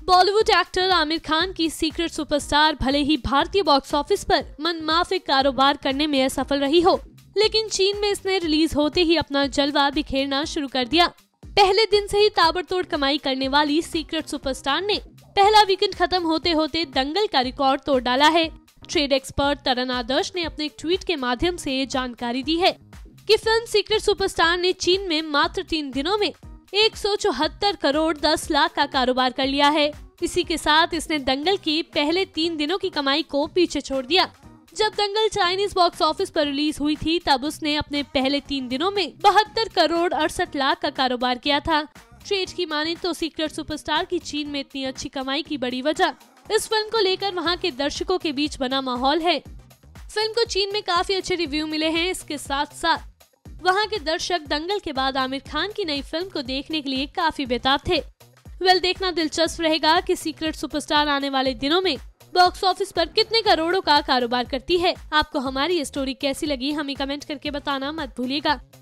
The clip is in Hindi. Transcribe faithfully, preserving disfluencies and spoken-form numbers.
बॉलीवुड एक्टर आमिर खान की सीक्रेट सुपरस्टार भले ही भारतीय बॉक्स ऑफिस पर मनमाफिक कारोबार करने में असफल रही हो, लेकिन चीन में इसने रिलीज होते ही अपना जलवा बिखेरना शुरू कर दिया। पहले दिन से ही ताबड़तोड़ कमाई करने वाली सीक्रेट सुपरस्टार ने पहला वीकेंड खत्म होते होते दंगल का रिकॉर्ड तोड़ डाला है। ट्रेड एक्सपर्ट तरन आदर्श ने अपने एक ट्वीट के माध्यम से ये जानकारी दी है कि फिल्म सीक्रेट सुपरस्टार ने चीन में मात्र तीन दिनों में एक सौ चौहत्तर करोड़ दस लाख का कारोबार कर लिया है। इसी के साथ इसने दंगल की पहले तीन दिनों की कमाई को पीछे छोड़ दिया। जब दंगल चाइनीज बॉक्स ऑफिस पर रिलीज हुई थी तब उसने अपने पहले तीन दिनों में बहत्तर करोड़ अड़सठ लाख का कारोबार किया था। ट्रेड की माने तो सीक्रेट सुपरस्टार की चीन में इतनी अच्छी कमाई की बड़ी वजह इस फिल्म को लेकर वहां के दर्शकों के बीच बना माहौल है। फिल्म को चीन में काफी अच्छे रिव्यू मिले हैं। इसके साथ साथ वहां के दर्शक दंगल के बाद आमिर खान की नई फिल्म को देखने के लिए काफी बेताब थे। वेल, देखना दिलचस्प रहेगा कि सीक्रेट सुपरस्टार आने वाले दिनों में बॉक्स ऑफिस पर कितने करोड़ों का कारोबार करती है। आपको हमारी ये स्टोरी कैसी लगी हमें कमेंट करके बताना मत भूलिएगा।